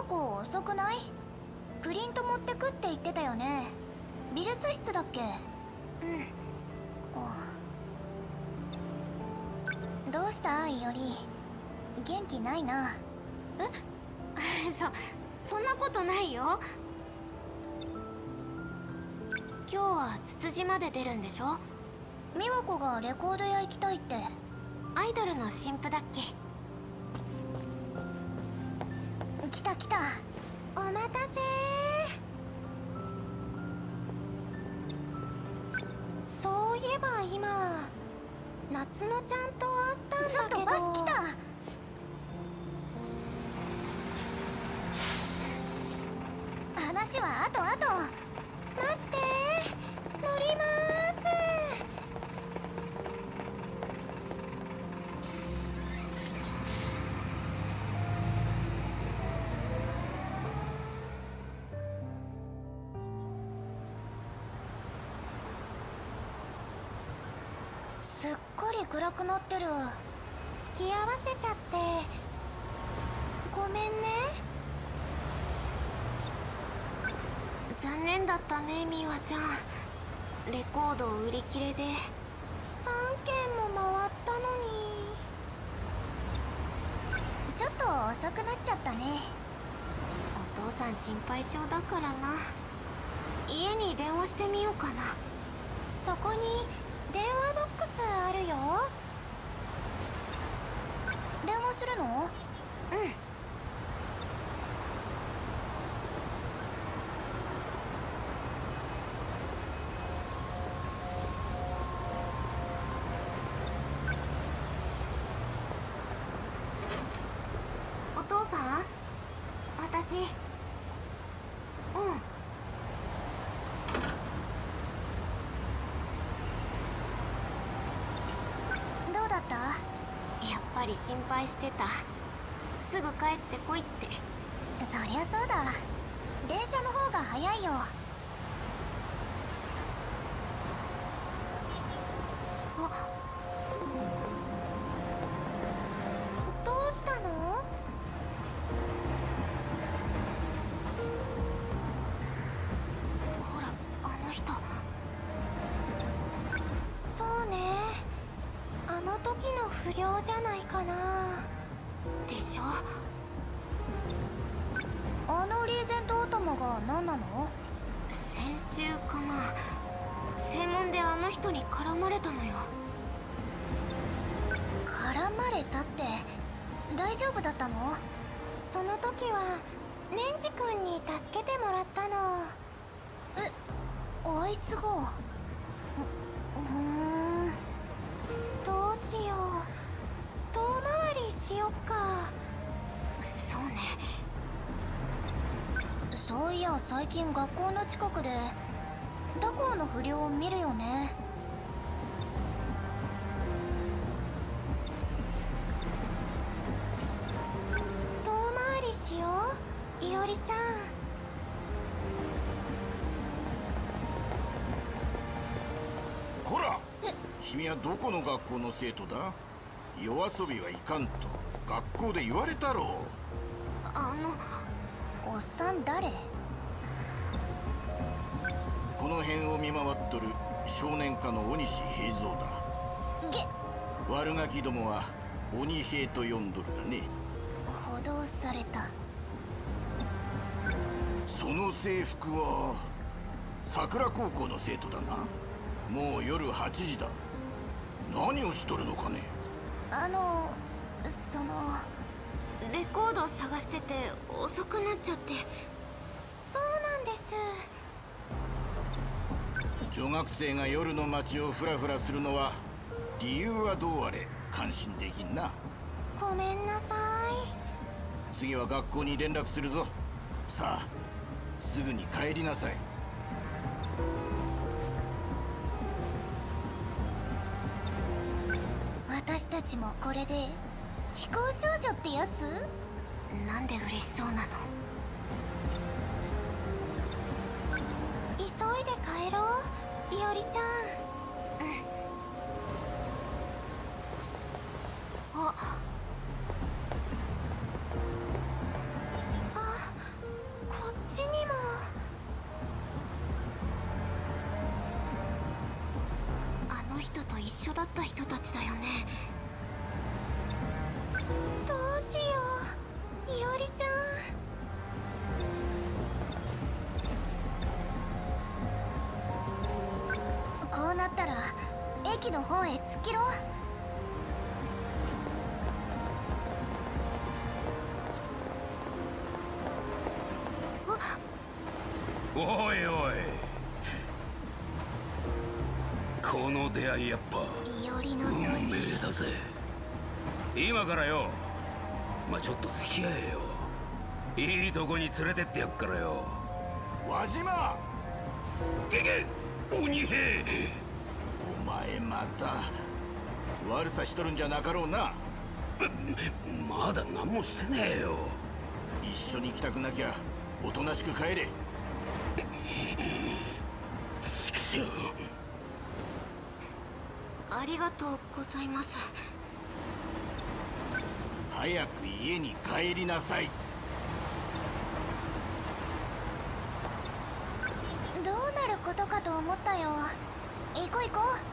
和子遅くない？プリント持ってくって言ってたよね。美術室だっけ？うん。どうしたいおり？元気ないな。 えそんなことないよ。今日はツツジまで出るんでしょ？ 美和子がレコード屋行きたいって。 アイドルの新婦だっけ？ 来た来た。お待たせ。そういえば今夏乃ちゃんと会ったんだけど。ちょっとバス来た。話は後。待って、乗りまーす。すっかり暗くなってる。付き合わせちゃってごめんね。 残念だったね、ミワちゃん。レコード売り切れで。 3軒も回ったのに。ちょっと遅くなっちゃったね。 お父さん心配性だからな。家に電話してみようかな。 そこに電話ボックスあるよ。電話するの？うん。 お父さん？私。 どうだった？ やっぱり心配してた。すぐ帰ってこいって。 そりゃそうだ。電車の方が早いよ。どうしたの？ ほら、あの人。 そうね。あの時の不良じゃないかな。 でしょ？ あのリーゼント頭が何なの？ 先週かな。正門であの人に絡まれたのよ。 絡まれたって大丈夫だったの？その時はネンジ君に助けてもらったの。あいつが。どうしよう。遠回りしよっか。 そうね。 そういや最近学校の近くで他校の不良を見るよね。遠回りしよう、いおりちゃん。 こら！君はどこの学校の生徒だ？夜遊びはいかんと学校で言われたろう。 おっさん誰？ この辺を見回っとる少年科の鬼師平蔵だ。悪ガキどもは鬼平と呼んどるがね。 補導された。 その制服は桜高校の生徒だな。もう夜8時だ。何をしとるのかね。 レコードを探してて遅くなっちゃって。 そうなんです。 女学生が夜の街をフラフラするのは理由はどうあれ感心できんな。 ごめんなさい。 次は学校に連絡するぞ。さあすぐに帰りなさい。 私たちもこれで飛行少女ってやつ？ なんで嬉しそうなの？ 急いで帰ろう、いおりちゃん。あ、 緒だった人たちだよね。 どうしよう、いおりちゃん。こうなったら駅の方へ突っ切ろう。 おいおい、この出会いやっぱいおりの運命だぜ。今からよ、ちょっと付き合えよ。いいとこに連れてってやっからよ。 輪島、 け鬼兵。 お前また悪さしとるんじゃなかろうな。 まだ何もしてねえよ。 一緒に行きたくなきゃおとなしく帰れ。 畜生。 ありがとうございます。 早く家に帰りなさい。 どうなることかと思ったよ。行こう行こう。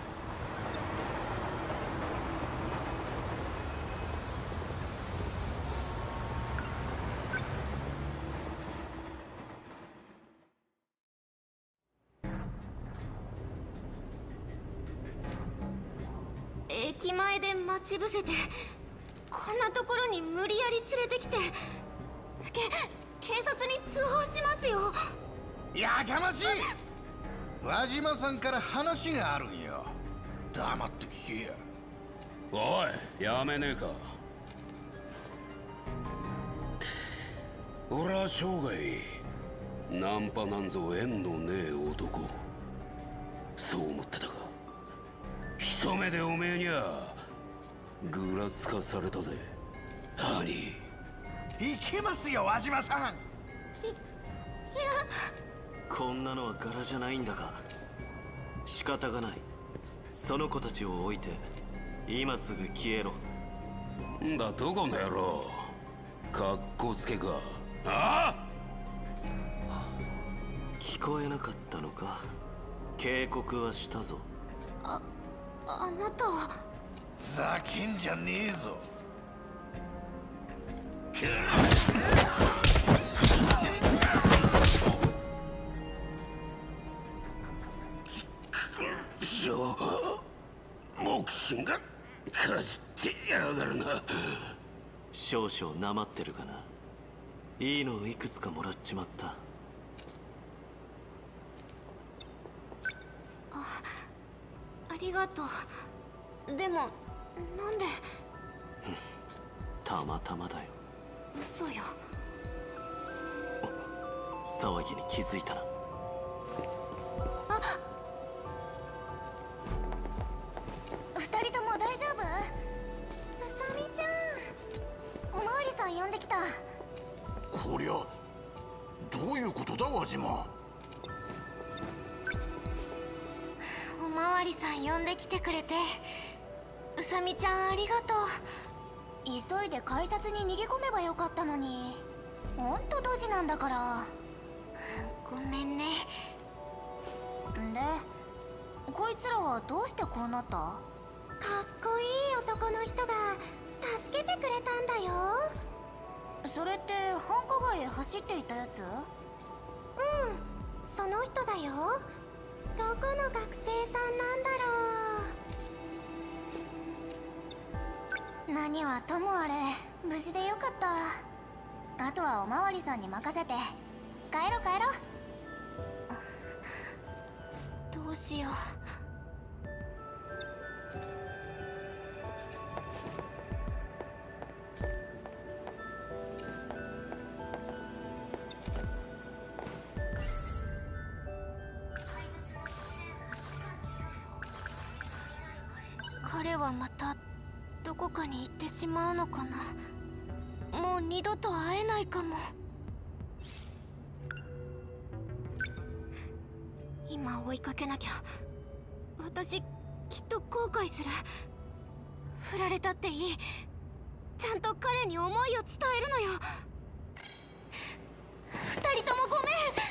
駅前で待ち伏せて、こんなところに無理やり連れてきて、警察に通報しますよ。 やかましい。輪島さんから話があるんよ。黙って聞けや。 おい、やめねえか。俺は生涯ナンパなんぞ縁のねえ男、そう思ってたが、一目でおめえにゃぐらつかされたぜ、ハニいけますよ、輪島さん。 こんなのは柄じゃないんだが、仕方がない。その子たちを置いて今すぐ消えろ。 んだとこの野郎、かっこつけか。ああ、 聞こえなかったのか。警告はしたぞ。 あなたは。 ざけんじゃねえぞ。 ボクシングかじってやがるな。 少々なまってるがな。いいのをいくつかもらっちまった。 ありがとう。でもなんで。 たまたまだよ。 嘘よ。 騒ぎに気づいたな。 二人とも大丈夫？うさみちゃん、おまわりさん呼んできた。 こりゃどういうことだ、輪島。 おまわりさん呼んできてくれて、うさみちゃんありがとう。 急いで改札に逃げ込めばよかったのに。ほんとドジなんだから。 ごめんね。 で、こいつらはどうしてこうなった？かっこいい男の人が助けてくれたんだよ。それって繁華街へ走っていたやつ？うん、その人だよ。どこの学生さんなんだろう。何はともあれ無事でよかった。あとはおまわりさんに任せて帰ろう帰ろう。 どうしよう。彼はまたどこかに行ってしまうのかな。もう二度と会えないかも。今追いかけなきゃ。私きっと後悔する。振られたっていい。ちゃんと彼に思いを伝えるのよ。二人ともご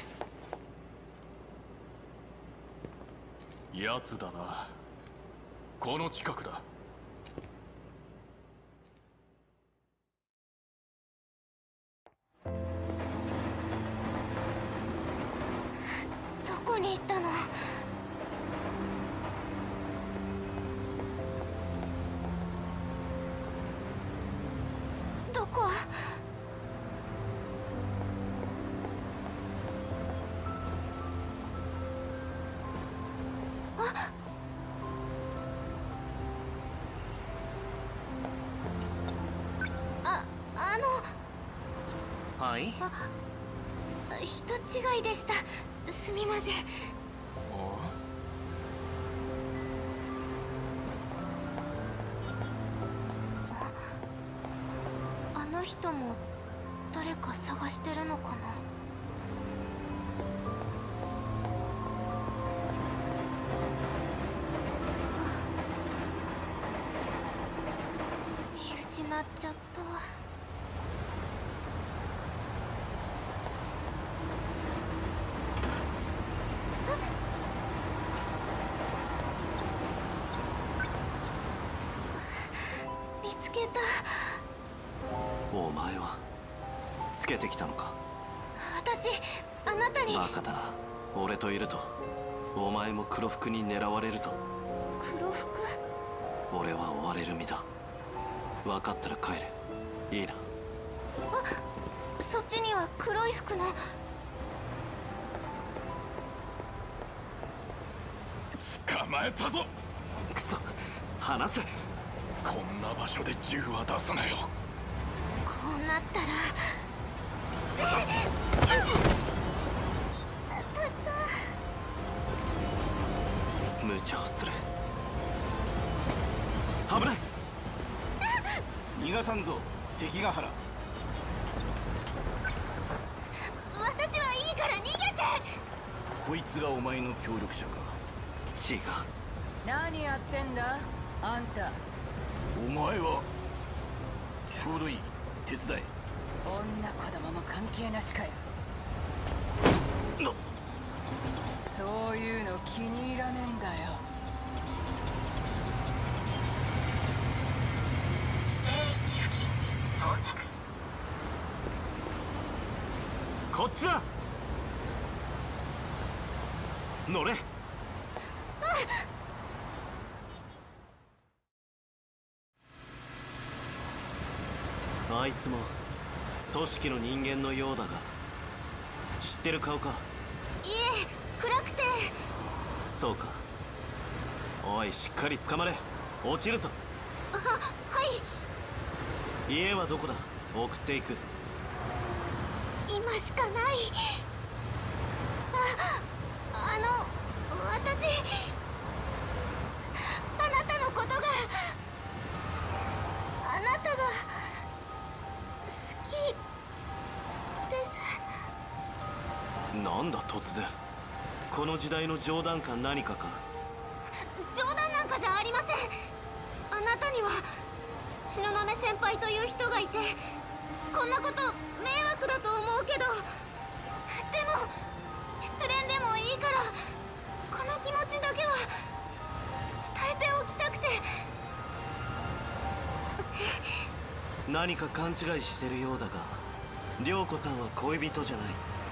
めん。 やつだな。 この近くだ。 どこに行ったの？どこ？ はい。 人違いでした。すみません。あの人も誰か探してるのかな。見失っちゃった。見つけた。 お前はつけてきたのか。 私、あなたに。 バカだな。俺といるとお前も黒服に狙われるぞ。 黒服？ 俺は追われる身だ。分かったら帰れ。いいな。 あ、そっちには黒い服の。 捕まえたぞ。 くそ、離せ。 こんな場所で銃は出さなよ。 こうなったら無茶をする。危ない。 逃がさんぞ関ヶ原。 私はいいから逃げて。 こいつがお前の協力者か。 違う。 何やってんだあんた。 お前はちょうどいい。手伝え。 女子供も関係なしかよ。そういうの気に入らねえんだよ。 指定位置付近に到着。 こっちだ。乗れ。あいつも組織の人間のようだが、知ってる顔か。 いえ、暗くて。 そうか。おい、しっかり捕まれ。落ちるぞ。 はい。 家はどこだ。送っていく。 今しかない。私、あなたのことが、あなたが好きです。 なんだ突然。この時代の冗談か何かか。 冗談なんかじゃありません。あなたには東雲先輩という人がいて、こんなこと迷惑だと思うけど、でも失恋でもいいからこの気持ちだけは伝えておきたくて。 何か勘違いしてるようだが、涼子さんは恋人じゃない。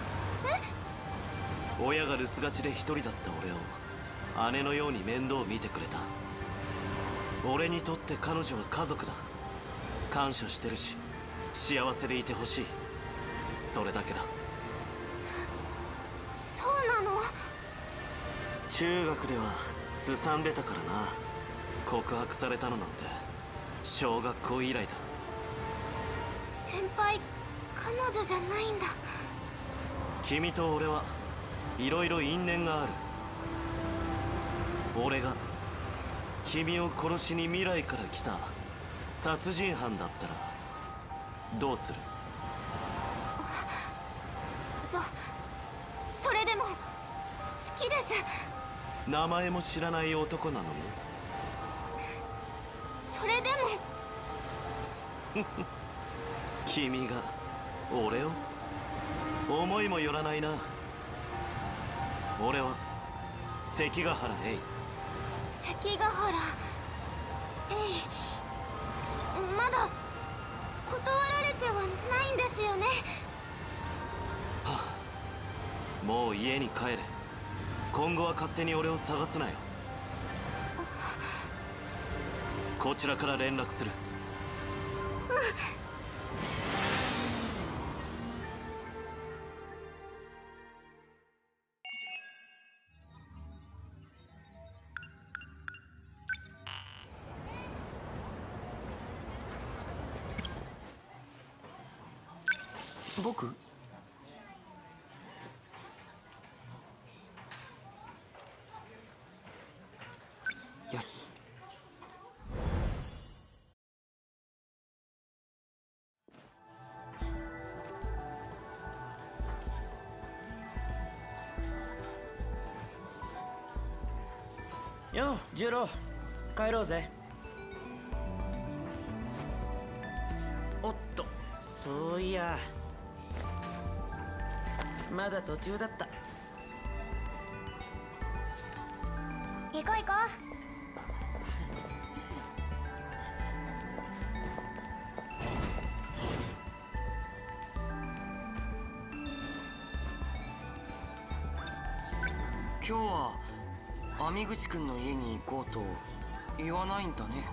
親が留守がちで一人だった俺を姉のように面倒を見てくれた。俺にとって彼女は家族だ。感謝してるし、幸せでいてほしい。それだけだ。 そうなの？ 中学ではすさんでたからな。告白されたのなんて小学校以来だ。 先輩、彼女じゃないんだ。 君と俺はいろいろ因縁がある。俺が君を殺しに未来から来た殺人犯だったらどうする？ それでも好きです。 名前も知らない男なのに。 それでも君が俺を？思いもよらないな。俺は関ヶ原エイ。 関ヶ原。 まだ断られてはないんですよね。 もう家に帰れ。今後は勝手に俺を探すなよ。こちらから連絡する。 僕？よし。 よう、ジュロー、帰ろうぜ。おっと、そういやまだ途中だった。 行こう行こ今日は網口くんの家に行こうと言わないんだね。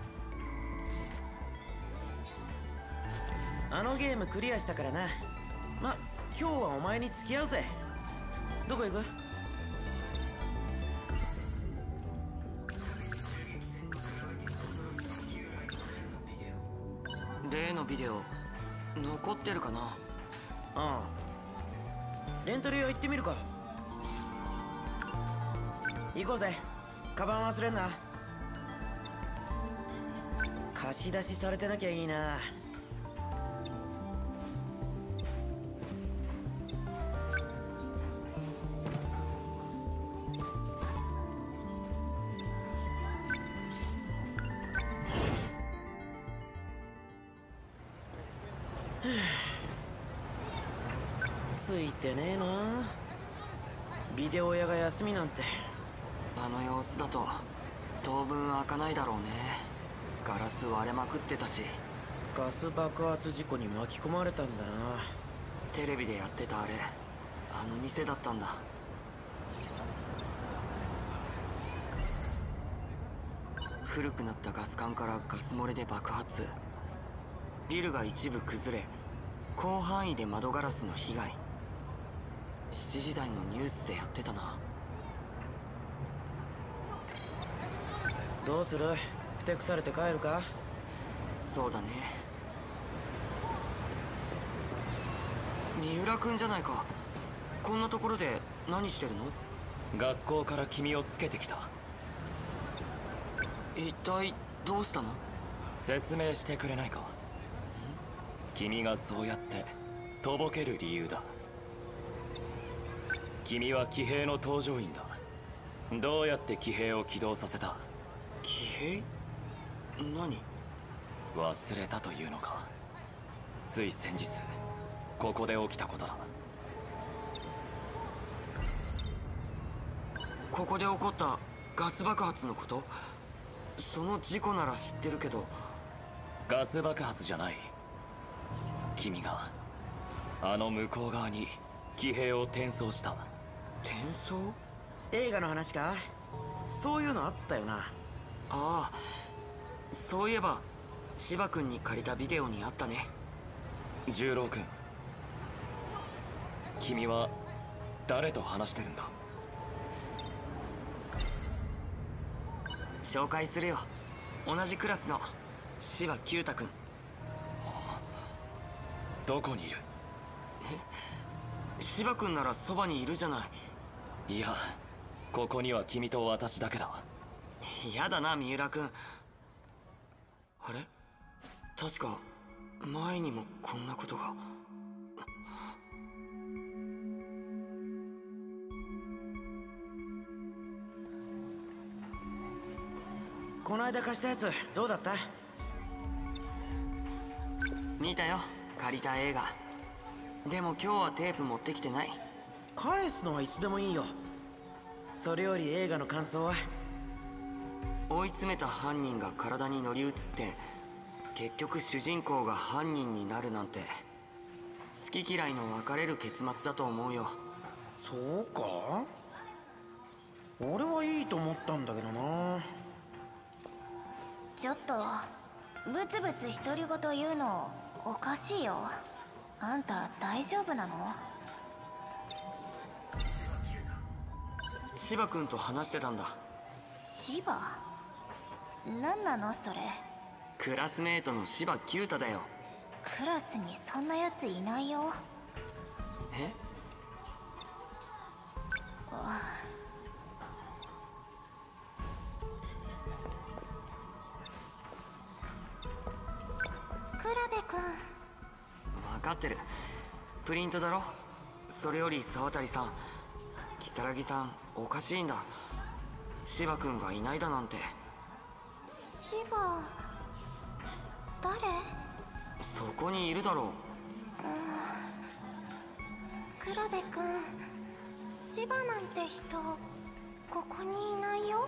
あのゲームクリアしたからな。ま、今日はお前に付き合うぜ。どこ行く？ 例のビデオ残ってるかな？ ああ、レンタル屋行ってみるか。行こうぜ。カバン忘れんな。貸し出しされてなきゃいいな。ついてねえな。ビデオ屋が休みなんて。 あの様子だと当分開かないだろうね。ガラス割れまくってたし。 ガス爆発事故に巻き込まれたんだな。 テレビでやってたあれ、あの店だったんだ。古くなったガス管からガス漏れで爆発。ビルが一部崩れ、広範囲で窓ガラスの被害。7時台のニュースでやってたな。 どうする？ふてくされて帰るか？ そうだね。三浦君じゃないか。こんなところで何してるの？ 学校から君をつけてきた。 一体どうしたの？ 説明してくれないか？君がそうやってとぼける理由だ。君は騎兵の搭乗員だ。どうやって騎兵を起動させた？ 騎兵？何？ 忘れたというのか。つい先日ここで起きたことだ。 ここで起こったガス爆発のこと？その事故なら知ってるけど。 ガス爆発じゃない。君があの向こう側に騎兵を転送した。 転送？ 映画の話か？そういうのあったよな。 ああ、そういえば芝君に借りたビデオにあったね。 十郎君、君は誰と話してるんだ？ 紹介するよ。同じクラスの芝九太君。 どこにいる？ 芝君ならそばにいるじゃない。 いや、ここには君と私だけだ。 やだな三浦君。あれ、確か前にもこんなことが。 この間貸したやつどうだった？ 見たよ、借りた映画。でも今日はテープ持ってきてない。 返すのはいつでもいいよ。それより映画の感想は？ 追い詰めた犯人が体に乗り移って結局主人公が犯人になるなんて好き嫌いの分かれる結末だと思うよ。 そうか？俺はいいと思ったんだけどな。 ちょっとブツブツ独り言言うのおかしいよ。あんた大丈夫なの？ 芝君と話してたんだ。 芝？何なのそれ。 クラスメートの芝九太だよ。 クラスにそんなやついないよ。 え？ 倉部君。 分かってる。プリントだろ。それより沢渡さん、如月さんおかしいんだ。芝君がいないだなんて。 芝誰？ そこにいるだろう。 倉部君、芝なんて人ここにいないよ。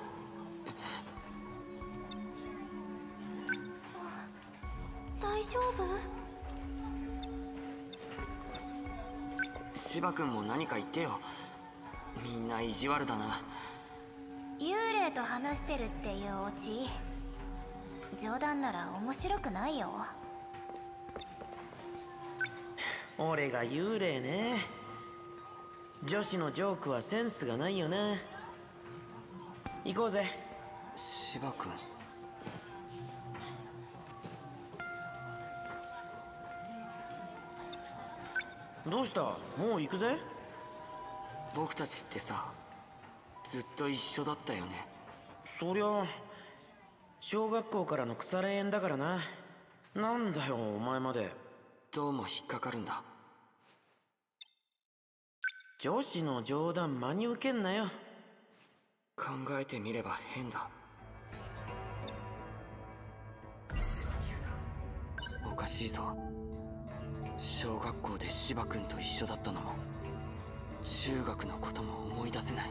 大丈夫？ 芝君も何か言ってよ。みんな意地悪だな。 幽霊と話してるっていうオチ。冗談なら面白くないよ。 俺が幽霊ね。女子のジョークはセンスがないよな。行こうぜ。 芝君。 どうした？もう行くぜ。 僕たちってさ、ずっと一緒だったよね。 そりゃ小学校からの腐れ縁だからな。なんだよお前まで。 どうも引っかかるんだ。 女子の冗談真に受けんなよ。 考えてみれば変だ。おかしいぞ。小学校で芝君と一緒だったのも中学のことも思い出せない。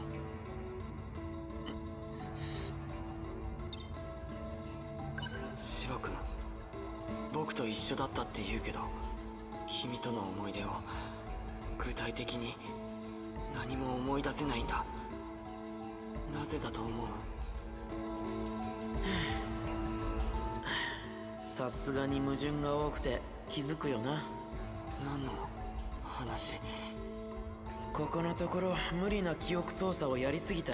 芝君、僕と一緒だったって言うけど、君との思い出を具体的に何も思い出せないんだ。なぜだと思う？ さすがに矛盾が多くて気づくよな。 何の話？ ここのところ無理な記憶操作をやりすぎた。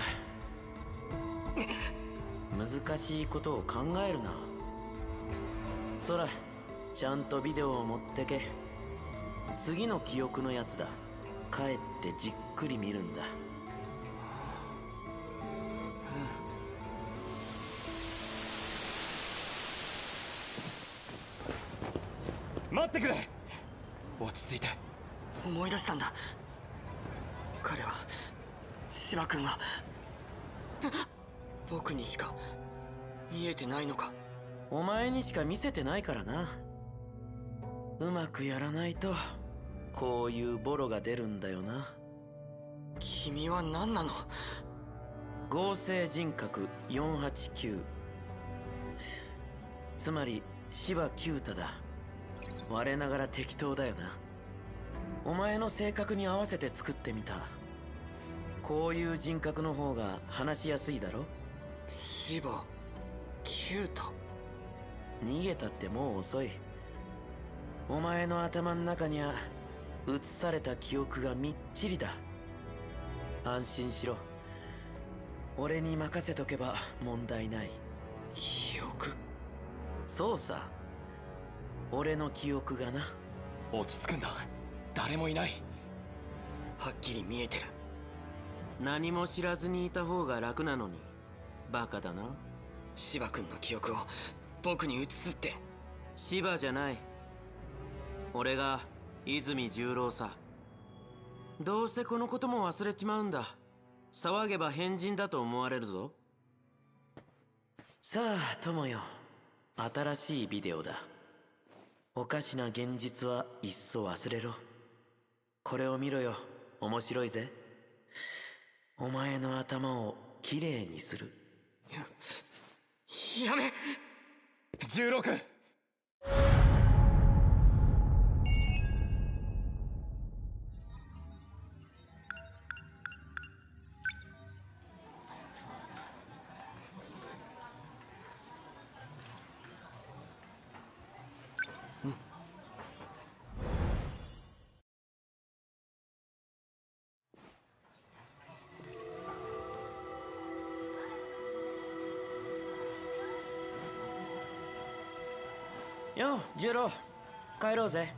難しいことを考えるな。そら、ちゃんとビデオを持ってけ。次の記憶のやつだ。帰ってじっくり見るんだ。 待ってくれ。落ち着いて。 思い出したんだ。彼は芝君は僕にしか見えてないのか。 お前にしか見せてないからな。うまくやらないとこういうボロが出るんだよな。 君は何なの？ 合成人格489。つまり芝九太だ。我ながら適当だよな。お前の性格に合わせて作ってみた。こういう人格の方が話しやすいだろ。 芝九太。 逃げたってもう遅い。お前の頭の中には映された記憶がみっちりだ。安心しろ。俺に任せとけば問題ない。 記憶？ そうさ。俺の記憶がな。 落ち着くんだ。誰もいない。 はっきり見えてる。 何も知らずにいた方が楽なのに。バカだな。 芝君の記憶を僕に移すって。 芝じゃない。俺が泉十郎さ。どうせこのことも忘れちまうんだ。騒げば変人だと思われるぞ。さあ友よ、新しいビデオだ。おかしな現実はいっそ忘れろ。これを見ろよ。面白いぜ。お前の頭をきれいにする。 やめ。 16。 よう、重郎、帰ろうぜ。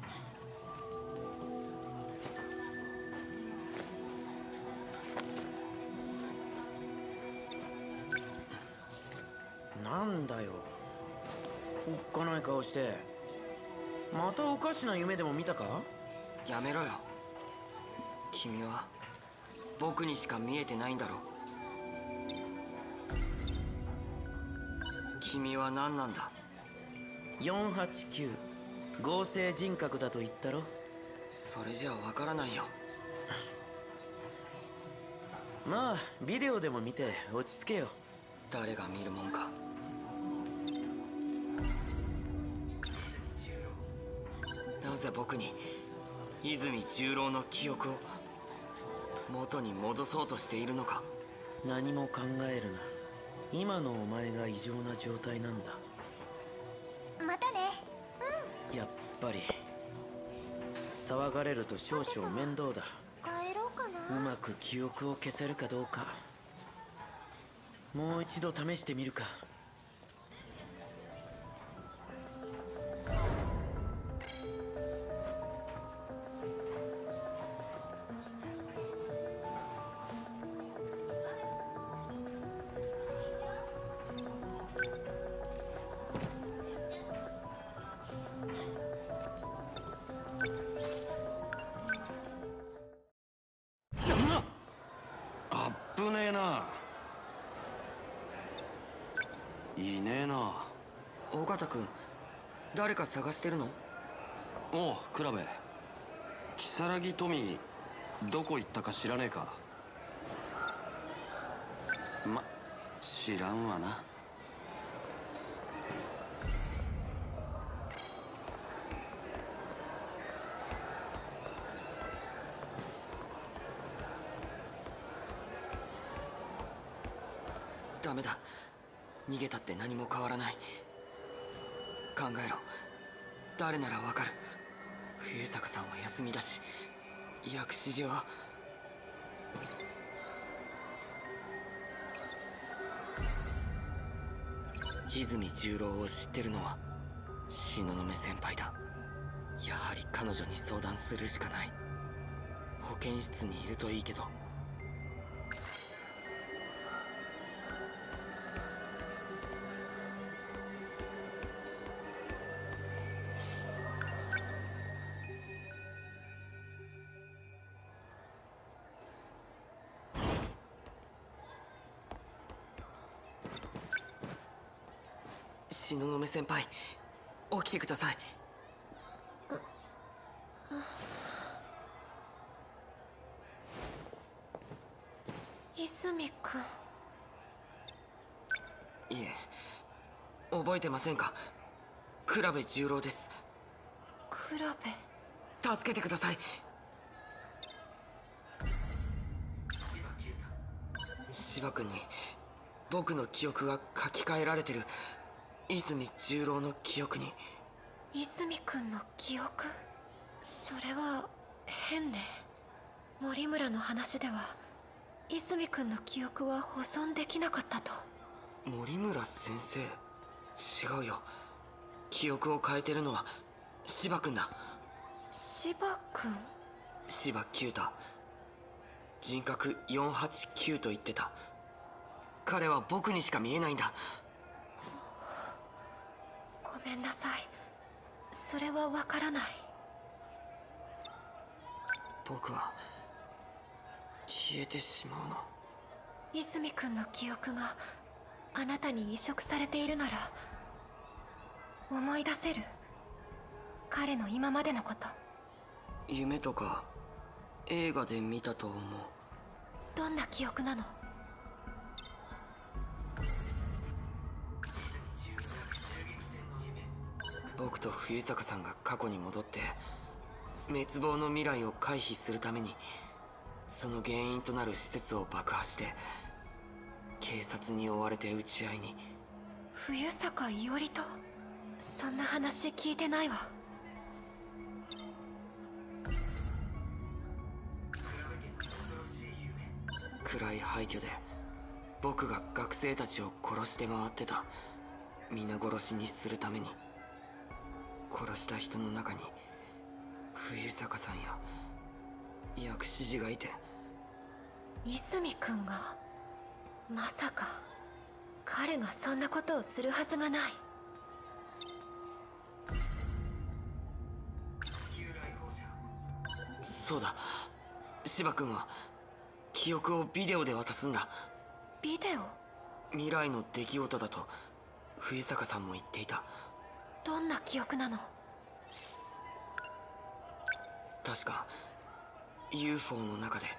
なんだよ、おっかない顔して。またおかしな夢でも見たか？ やめろよ。君は僕にしか見えてないんだろ。君は何なんだ 489合成人格だと言ったろ。 それじゃわからないよ。 まあビデオでも見て落ち着けよ。 誰が見るもんか。なぜ僕に泉十郎の記憶を元に戻そうとしているのか。 何も考えるな。今のお前が異常な状態なんだ。 またね。 やっぱり騒がれると少々面倒だ。 帰ろうかな。 うまく記憶を消せるかどうか、もう一度試してみるか。 危ねえな。いねえな。 尾形君、誰か探してるの？ おう、クラベ。如月トミーどこ行ったか知らねえか？知らんわな。 ダメだ。逃げたって何も変わらない。考えろ。誰ならわかる。冬坂さんは休みだし、薬師寺は。泉十郎を知ってるのは東雲先輩だ。やはり彼女に相談するしかない。保健室にいるといいけど。東雲先輩、起きてください。 泉君。 いえ、覚えてませんか？倉部十郎です。 倉部。 助けてください。芝君に僕の記憶が書き換えられてる。泉十郎の記憶に。 泉君の記憶？それは変ね。森村の話では泉君の記憶は保存できなかったと。 森村先生？違うよ。記憶を変えてるのは芝君だ。 芝君？ 芝九太。人格489と言ってた。彼は僕にしか見えないんだ。 ごめんなさい。それはわからない。 僕は消えてしまうの？ 泉君の記憶があなたに移植されているなら思い出せる？彼の今までのこと。 夢とか映画で見たと思う。 どんな記憶なの？ 僕と冬坂さんが過去に戻って滅亡の未来を回避するためにその原因となる施設を爆破して警察に追われて撃ち合いに。 冬坂伊織とそんな話聞いてないわ。 暗い廃墟で僕が学生たちを殺して回ってた。皆殺しにするために。殺した人の中に冬坂さんや薬師寺がいて。 泉くんがまさか彼がそんなことをするはずがない。 そうだ、芝君は記憶をビデオで渡すんだ。 ビデオ？ 未来の出来事だと冬坂さんも言っていた。 どんな記憶なの？ 確か UFO の中で。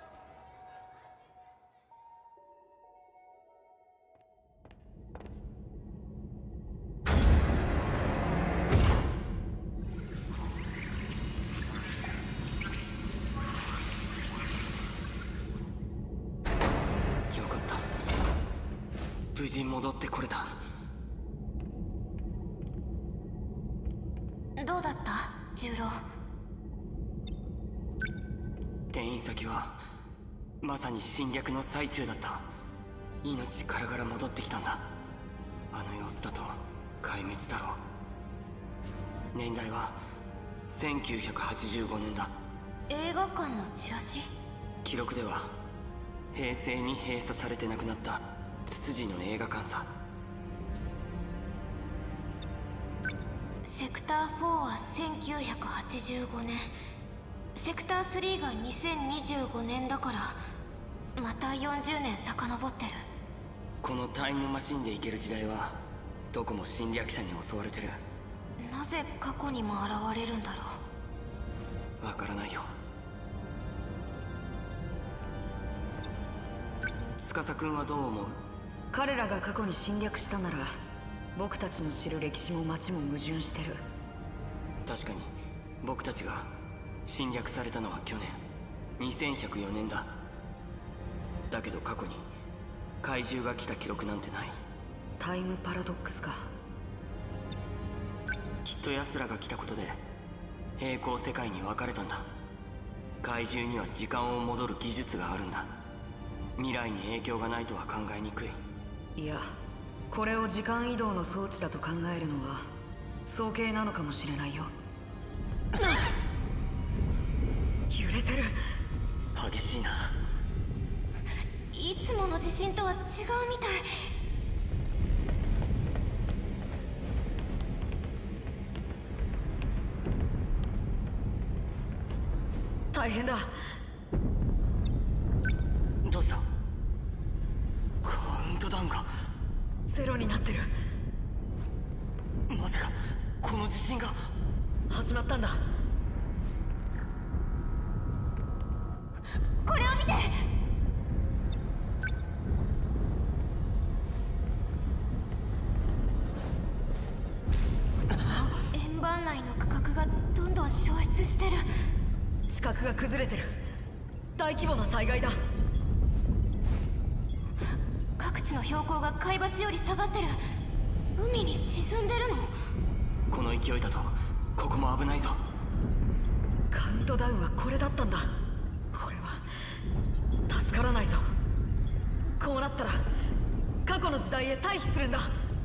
よかった、無事戻ってこれた。 どうだった重郎？ 転移先はまさに侵略の最中だった。命からがら戻ってきたんだ。あの様子だと壊滅だろう。年代は1985年だ。 映画館のチラシ？ 記録では平成に閉鎖されて亡くなったツツジの映画館さ。 セクター4は1985年、セクター3が2025年だからまた40年遡ってる。 このタイムマシンで行ける時代はどこも侵略者に襲われてる。 なぜ過去にも現れるんだろう。わからないよ。司君はどう思う？ 彼らが過去に侵略したなら僕たちの知る歴史も街も矛盾してる。 確かに僕たちが侵略されたのは去年2104年だ。だけど過去に怪獣が来た記録なんてない。 タイムパラドックスか。 きっと奴らが来たことで平行世界に分かれたんだ。怪獣には時間を戻る技術があるんだ。未来に影響がないとは考えにくい。 いや、これを時間移動の装置だと考えるのは早計なのかもしれないよ。揺れてる。 激しいな。 いつもの地震とは違うみたい。 大変だ。 どうした？カウントダウンがゼロになってる。 まさかこの地震が始まったんだ。 これを見て。円盤内の区画がどんどん消失してる。 地殻が崩れてる。大規模な災害だ。 各地の標高が海抜より下がってる。海に沈んでるの？ この勢いだとここも危ないぞ。 カウントダウンはこれだったんだ。これは助からないぞ。こうなったら過去の時代へ退避するんだ。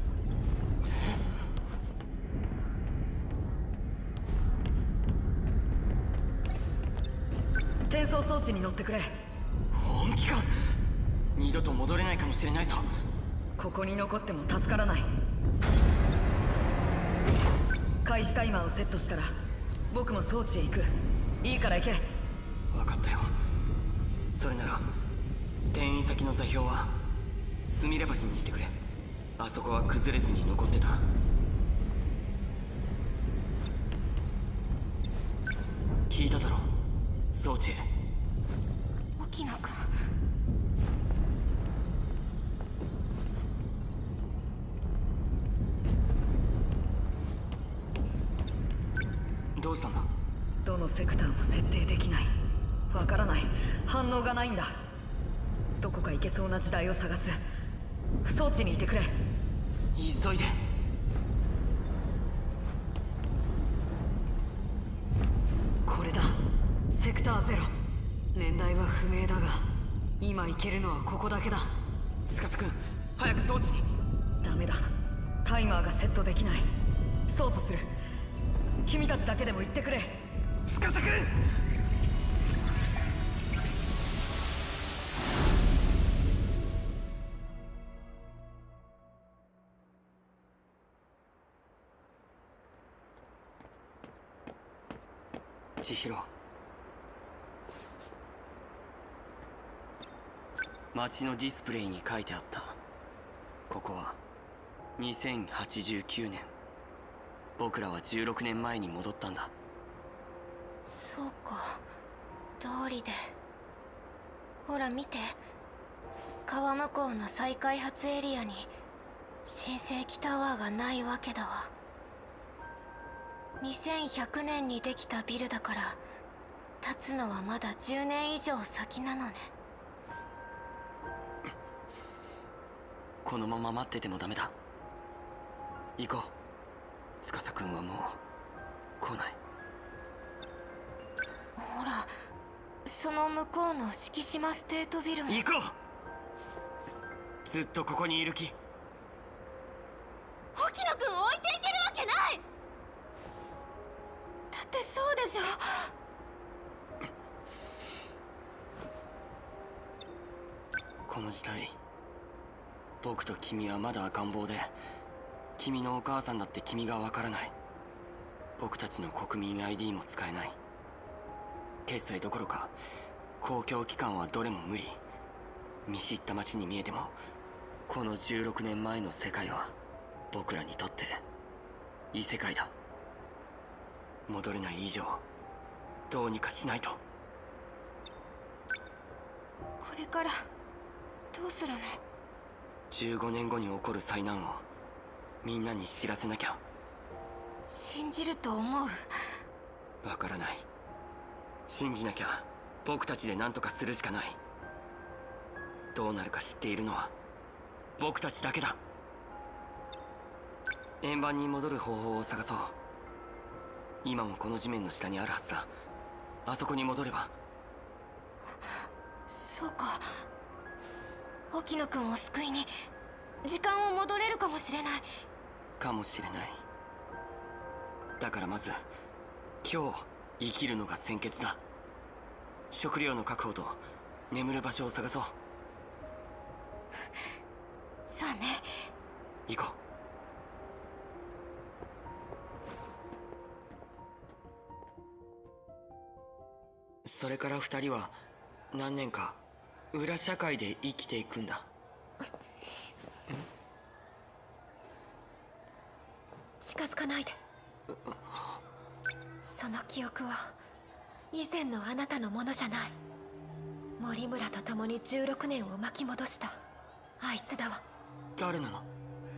転送装置に乗ってくれ。 本気か？二度と戻れないかもしれないぞ。 ここに残っても助からない。開始タイマーをセットしたら僕も装置へ行く。いいから行け。 分かったよ。それなら転移先の座標はすみれ橋にしてくれ。あそこは崩れずに残ってた。聞いただろ、装置へ。 沖野君。 のセクターも設定できない。わからない。反応がないんだ。どこか行けそうな時代を探す。装置にいてくれ。 急いで。これだ。セクターゼロ。年代は不明だが今行けるのはここだけだ。司君、早く装置に。 ダメだ。タイマーがセットできない。操作する。君たちだけでも行ってくれ。 司君。千尋、街のディスプレイに書いてあった。ここは2089年。僕らは16年前に戻ったんだ。 そうか、通りで。ほら見て、川向こうの再開発エリアに新世紀タワーがないわけだわ。2100年にできたビルだから建つのはまだ10年以上先なのね。 このまま待っててもダメだ。行こう。司君はもう来ない。 ほら、その向こうの敷島ステートビルも。 行こう。ずっとここにいる気。 沖野くん置いていけるわけない。だってそうでしょ。 この時代、僕と君はまだ赤ん坊で、君のお母さんだって君がわからない。僕たちの国民 ID も使えない。決済どころか公共機関はどれも無理。見知った街に見えても、この16年前の世界は僕らにとって異世界だ。戻れない以上どうにかしないと。 これからどうするの ？15年後に起こる災難をみんなに知らせなきゃ。 信じると思う？ わからない。信じなきゃ僕たちで何とかするしかない。どうなるか知っているのは僕たちだけだ。円盤に戻る方法を探そう。今もこの地面の下にあるはずだ。あそこに戻れば。 そうか、沖野くんを救いに時間を戻れるかもしれない。 かもしれない。だからまず今日生きるのが先決だ。食料の確保と眠る場所を探そう。 そうね。 行こう。それから2人は何年か裏社会で生きていくんだ。 近づかないで。その記憶は以前のあなたのものじゃない。森村と共に16年を巻き戻したあいつだわ。 誰なの？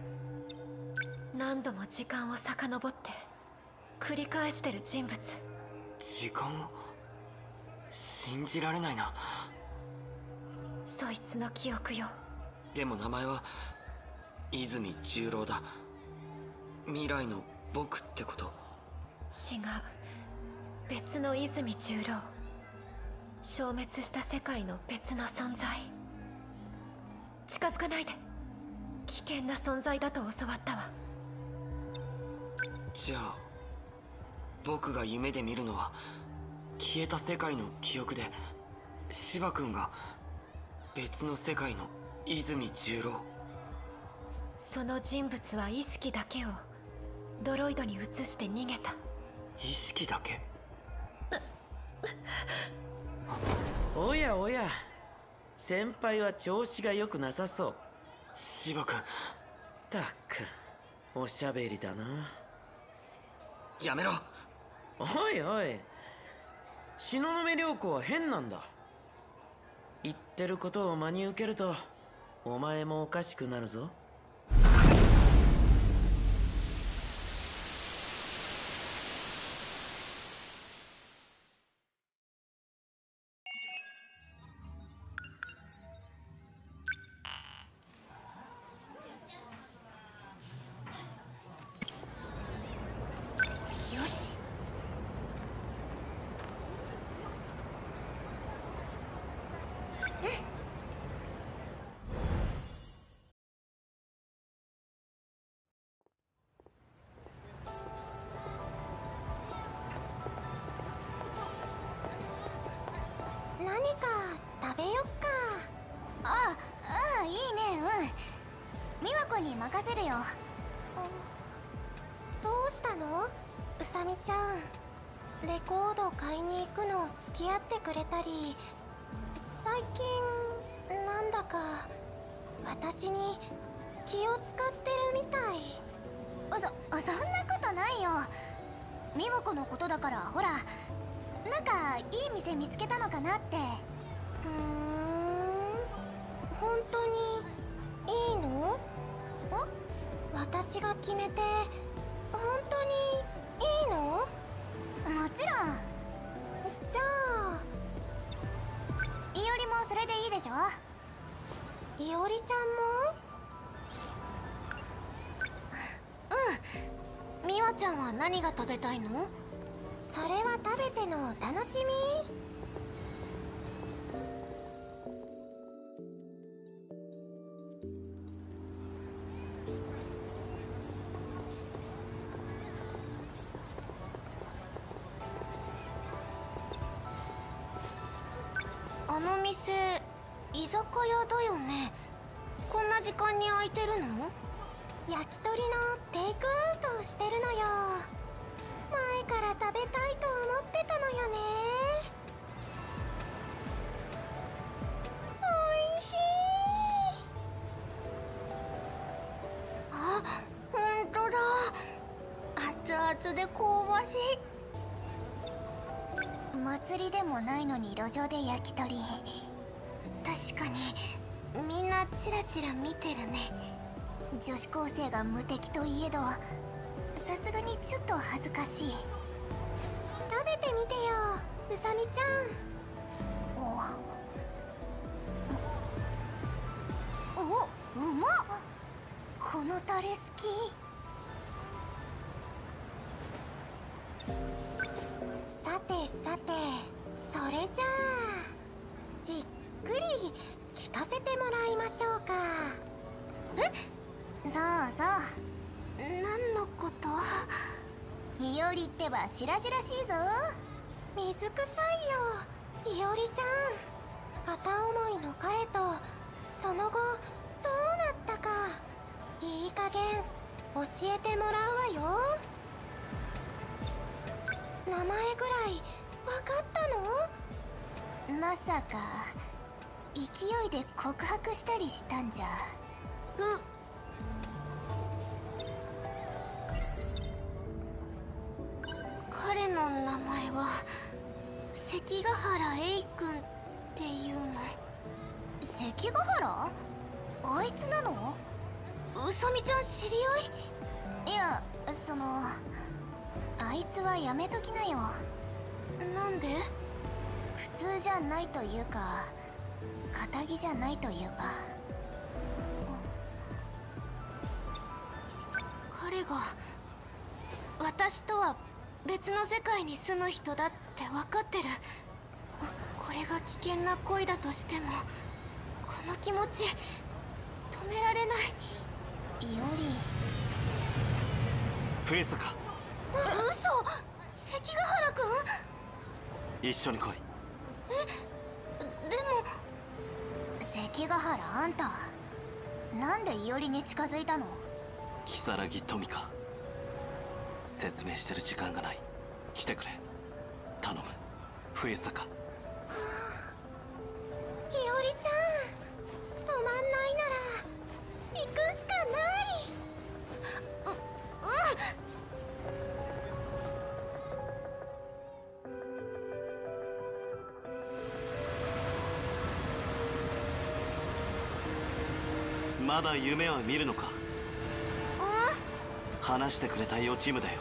何度も時間を遡って繰り返してる人物。 時間を？信じられないな。 そいつの記憶よ。 でも名前は泉十郎だ。未来の僕ってこと？ 違う、別の泉十郎。消滅した世界の別の存在。近づかないで。危険な存在だと教わったわ。 じゃあ僕が夢で見るのは消えた世界の記憶で、芝君が別の世界の泉十郎。 その人物は意識だけをドロイドに移して逃げた。 意識だけ？ おやおや、先輩は調子が良くなさそう。 芝君。 たく、おしゃべりだな。 やめろ。 おいおい、東雲涼子は変なんだ。言ってることを真に受けるとお前もおかしくなるぞ。 何か食べよっか。ああ、いいね。美和子に任せるよ。どうしたの？うさみちゃん。レコード買いに行くの付き合ってくれたり、最近なんだか私に気を使ってるみたい。そんなことないよ。美和子のことだから。ほら、なんかいい店見つけたのかなって。本当にいいの？私が決めて本当にいいの？もちろん。じゃあいおりもそれでいいでしょ？いおりちゃんも？ 美和ちゃんは何が食べたいの？ それは食べてのお楽しみ。 あの店、居酒屋だよね。こんな時間に開いてるの？ 焼き鳥のテイクアウトをしてるのよ。前から食べたいと思ってたのよね。おいしい。 あ、ほんとだ。熱々で香ばしい。 祭りでもないのに路上で焼き鳥。 確かにみんなチラチラ見てるね。 女子高生が無敵といえど、さすがにちょっと恥ずかしい。食べてみてよ、うさみちゃん。うまっ。このタレ好き。さてさて、それじゃあじっくり聞かせてもらいましょうか。そうそう、 何のこと？ いおりってば白々しいぞ。水臭いよ、いおりちゃん。片思いの彼とその後どうなったか、いい加減教えてもらうわよ。名前ぐらい分かったの？まさか勢いで告白したりしたんじゃ。 彼の名前は関ヶ原エ君っていうの。 関ヶ原？あいつなの？ うさみちゃん知り合い？ いや、あいつはやめときなよ。 なんで？ 普通じゃないというか、堅気じゃないというか。 彼が私とは別の世界に住む人だって分かってる。これが危険な恋だとしても、この気持ち止められない。 いおり。 冬坂。 嘘！関ヶ原くん？ 一緒に来い。 でも関ヶ原、あんたなんでいおりに近づいたの？ 如月富か。説明してる時間がない。来てくれ、頼む、冬坂。 いおりちゃん、止まんないなら行くしかない。 まだ夢は見るのか？話してくれた予知夢だよ。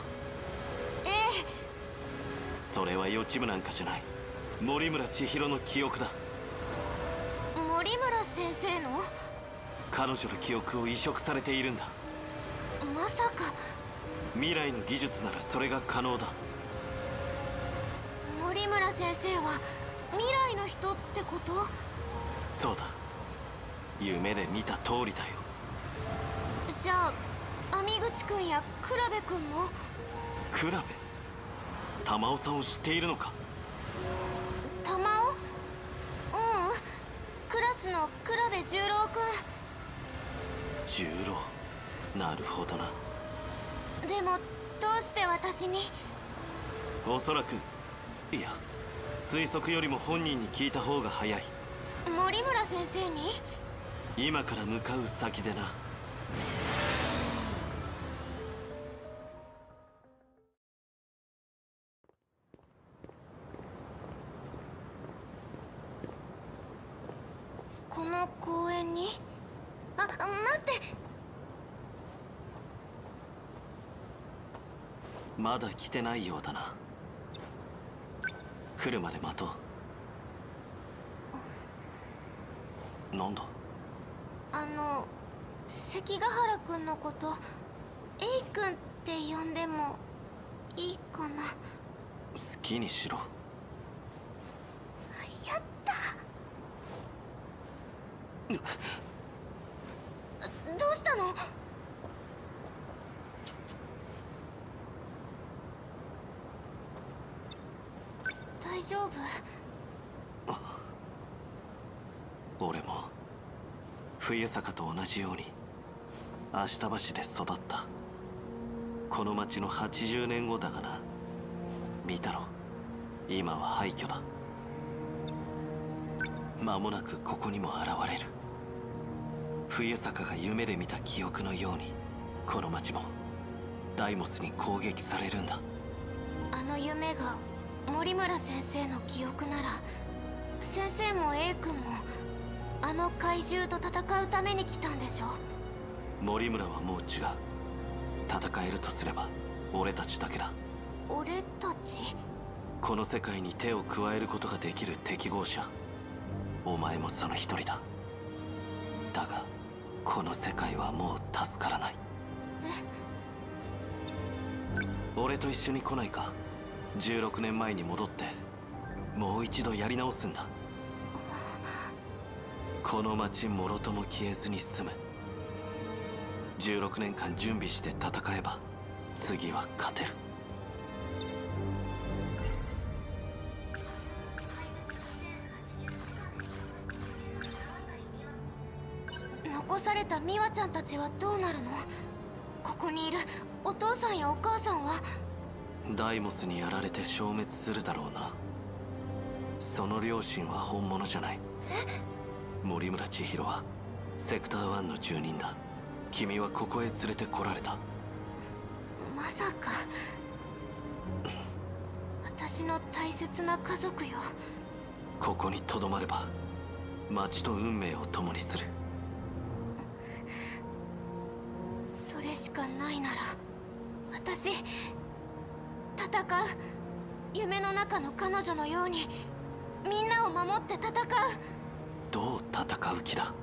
それは予知夢なんかじゃない。森村千尋の記憶だ。 森村先生の？ 彼女の記憶を移植されているんだ。 まさか未来の技術ならそれが可能だ。 森村先生は未来の人ってこと？ そうだ、夢で見た通りだよ。 じゃあ網口くんや倉部くんも？ 倉部？玉緒さんを知っているのか？ 玉緒？ なるほどな。 でもどうして私に？ おそらく、いや推測よりも本人に聞いた方が早い。 森村先生に？ 今から向かう先でな。 この公園に？あ、待って。 まだ来てないようだな。来るまで待とう。なんだ？ 関ヶ原君のことエイ君って呼んでもいいかな？ 好きにしろ。 やったどうしたの？大丈夫？ 俺も冬坂と同じように足田橋で育った。この町の80年後だがな。見たろ、今は廃墟だ。間もなくここにも現れる。冬坂が夢で見た記憶のように、この町もダイモスに攻撃されるんだ。 あの夢が森村先生の記憶なら、先生も A 君もあの怪獣と戦うために来たんでしょ？ 森村はもう違う。戦えるとすれば俺たちだけだ。 俺たち？ この世界に手を加えることができる適合者。お前もその一人だ。だがこの世界はもう助からない。俺と一緒に来ないか？16年前に戻ってもう一度やり直すんだ。この町もろとも消えずに済む。16年間準備して戦えば次は勝てる。 残された美和ちゃんたちはどうなるの？ここにいるお父さんやお母さんは？ ダイモスにやられて消滅するだろうな。その両親は本物じゃない。森村千尋はセクター1の住人だ。君はここへ連れてこられた。 まさか私の大切な家族よ。 ここにとどまれば町と運命を共にする。 それしかないなら私戦う。夢の中の彼女のようにみんなを守って戦う。 どう戦う気だ？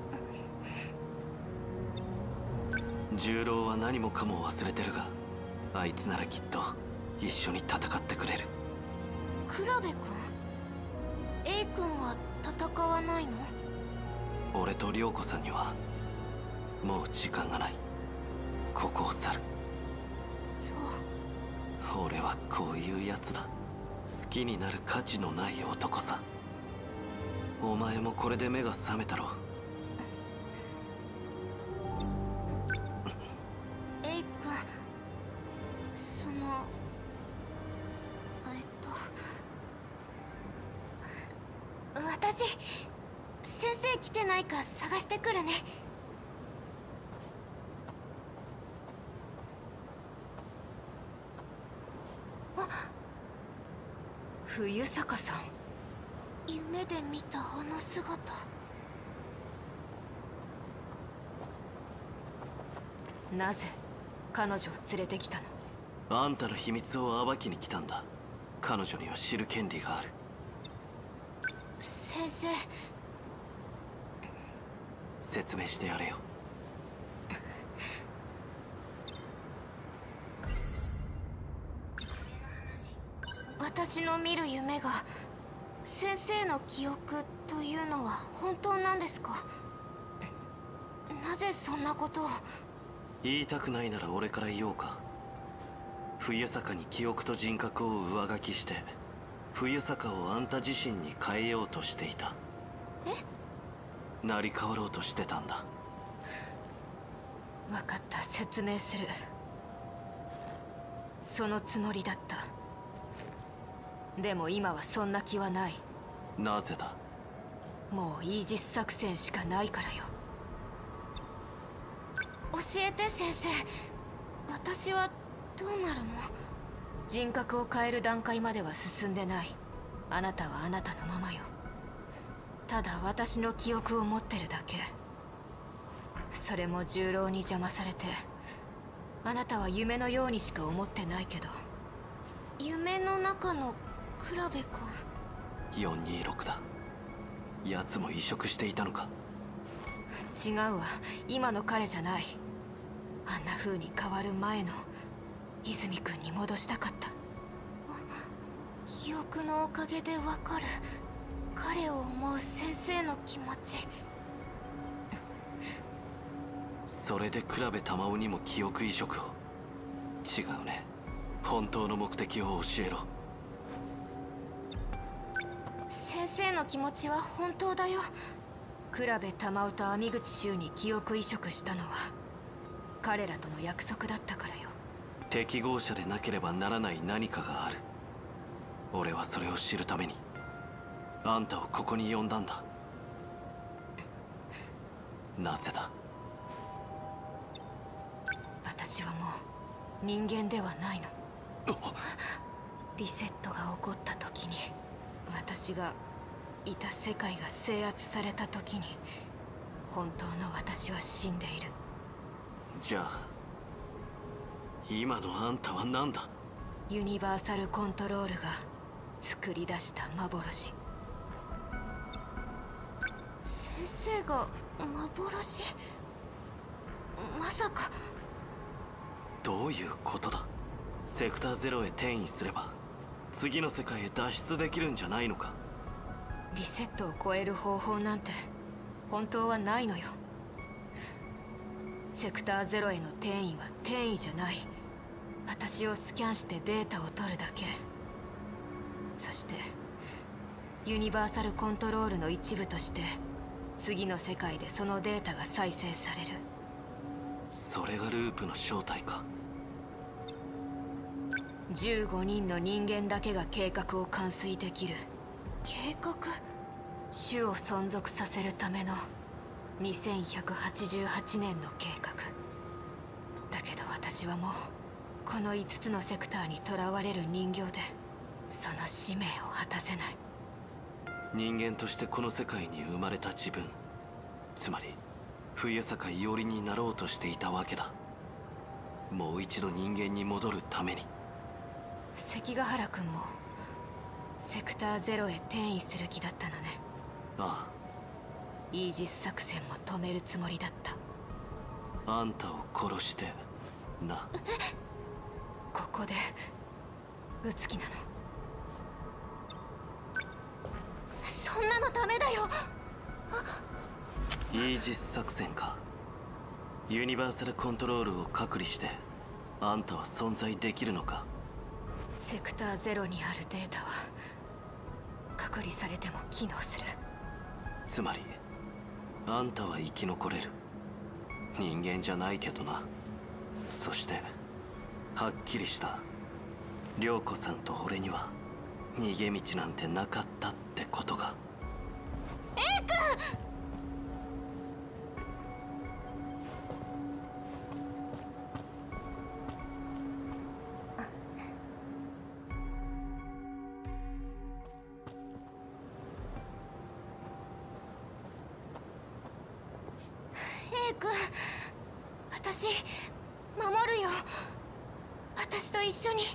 重郎は何もかも忘れてるが、あいつならきっと一緒に戦ってくれる。 倉部君？ A 君は戦わないの？ 俺と涼子さんにはもう時間がない。ここを去る。そう。俺はこういうやつだ。好きになる価値のない男さ。お前もこれで目が覚めたろ。 A 君、私、先生来てないか探してくるね。あ、 冬坂さん。 夢で見たあの姿。 なぜ彼女を連れてきたの？ あんたの秘密を暴きに来たんだ。彼女には知る権利がある。 先生、 説明してやれよ。 私の見る夢が先生の記憶というのは本当なんですか？なぜそんなことを？ 言いたくないなら俺から言おうか。冬坂に記憶と人格を上書きして冬坂をあんた自身に変えようとしていた。 え？ 成り代わろうとしてたんだ。 分かった、説明する。そのつもりだった。でも今はそんな気はない。 なぜだ？ もうイージス作戦しかないからよ。教えて先生、私はどうなるの？人格を変える段階までは進んでない。あなたはあなたのままよ。ただ私の記憶を持ってるだけ。それも重郎に邪魔されて、あなたは夢のようにしか思ってないけど。夢の中のクラベ君。 426だ。奴も移植していたのか？ 違うわ、今の彼じゃない。あんな風に変わる前の泉君に戻したかった。記憶のおかげでわかる彼を思う先生の気持ち。 それで比べ玉緒にも記憶移植を。違うね。本当の目的を教えろ。 先生の気持ちは本当だよ。比べ玉緒と網口衆に記憶移植したのは彼らとの約束だったからよ。 適合者でなければならない何かがある。俺はそれを知るためにあんたをここに呼んだんだ。なぜだ？ 私はもう人間ではないの。リセットが起こった時に、私がいた世界が制圧された時に、本当の私は死んでいる。 じゃあ今のあんたは何だ？ ユニバーサルコントロールが作り出した幻。先生が幻？まさか。 どういうことだ？セクターゼロへ転移すれば次の世界へ脱出できるんじゃないのか？ リセットを超える方法なんて本当はないのよ。セクターゼロへの転移は転移じゃない。私をスキャンしてデータを取るだけ。そしてユニバーサルコントロールの一部として次の世界でそのデータが再生される。 それがループの正体か。 15人の人間だけが計画を完遂できる。計画？種を存続させるための2188年の計画だけど、私はもうこの5つのセクターに囚われる人形でその使命を果たせない。 人間としてこの世界に生まれた自分、つまり冬坂伊織になろうとしていたわけだ。もう一度人間に戻るために。 関ヶ原君もセクターゼロへ転移する気だったのね。 ああ。 イージス作戦も止めるつもりだった。 あんたを殺してな。 ここで撃つ気なの？そんなのダメだよ。 イージス作戦か。ユニバーサルコントロールを隔離してあんたは存在できるのか？ セクターゼロにあるデータは隔離されても機能する。 つまりあんたは生き残れる。人間じゃないけどな。そしてはっきりした。涼子さんと俺には逃げ道なんてなかったってことが。 エイ君！エイ君、私守るよ。私と一緒に。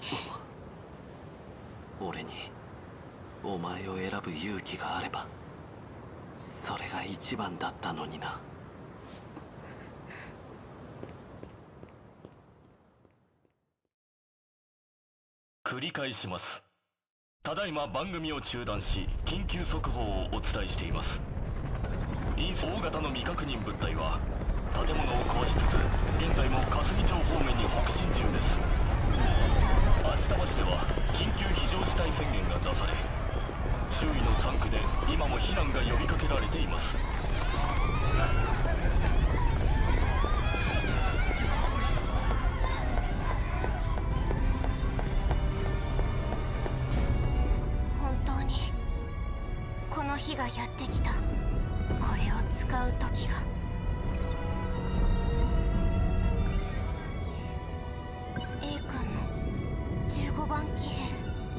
俺にお前を選ぶ勇気があればそれが一番だったのにな。 繰り返します。ただいま番組を中断し緊急速報をお伝えしています。大型の未確認物体は建物を壊しつつ現在も霞町方面に北進中です。足利市では緊急非常事態宣言が出され、周囲の3区で今も避難が呼びかけられています。 の日がやってきた。これを使う時が。A 君の15番騎兵。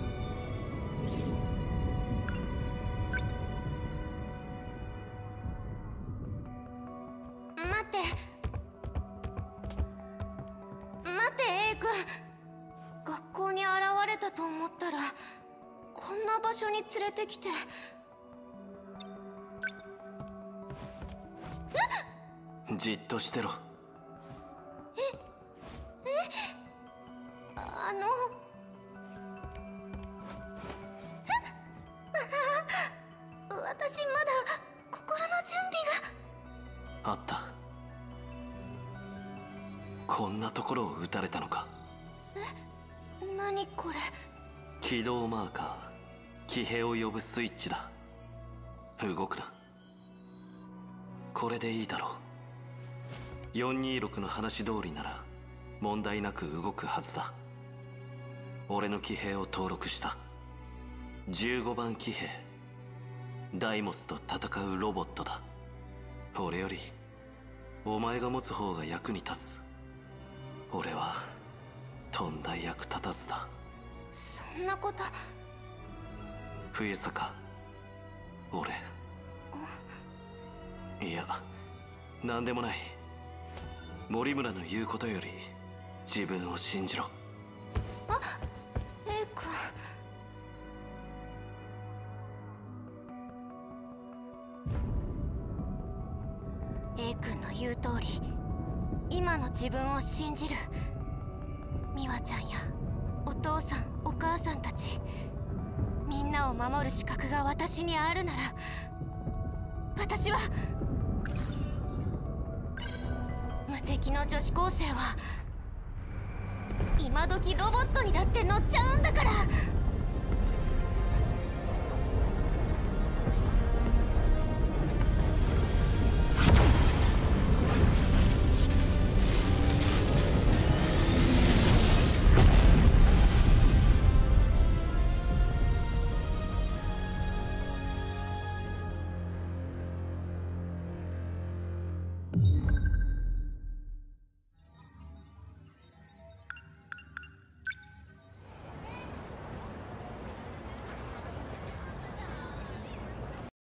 待って A 君、学校に現れたと思ったらこんな場所に連れてきて。 じっとしてろ。 私まだ心の準備が。 あった。こんなところを撃たれたのか。 何これ。 起動マーカー、騎兵を呼ぶスイッチだ。動くな。これでいいだろう。426の話通りなら問題なく動くはずだ。俺の騎兵を登録した。15番騎兵、ダイモスと戦うロボットだ。俺よりお前が持つ方が役に立つ。俺はとんだ役立たずだ。 そんなこと。 冬坂、俺、いや、なんでもない。森村の言うことより自分を信じろ。 あ、A 君。A 君の言う通り、今の自分を信じる。美和ちゃんやお父さんお母さんたち、みんなを守る資格が私にあるなら、私は無敵の女子高生は今時ロボットにだって乗っちゃうんだから。